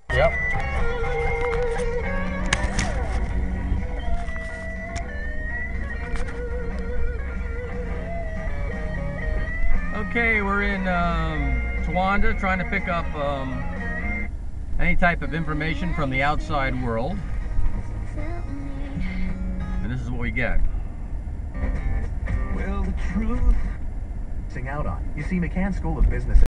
Yep. Okay, we're in Towanda trying to pick up any type of information from the outside world. And this is what we get. Well, the truth. Out on. You see, McCann School of Business